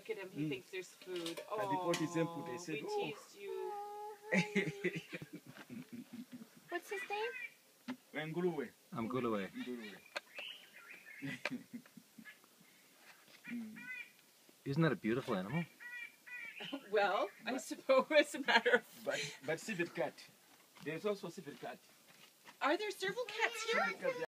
Look at him. He thinks there's food. Oh, the pot is empty. I said, we oh. teased you. What's his name? Nguruwe. Nguruwe. Isn't that a beautiful animal? Well, I suppose as a matter of... But civet cat. There's also civet cat. Are there several cats here?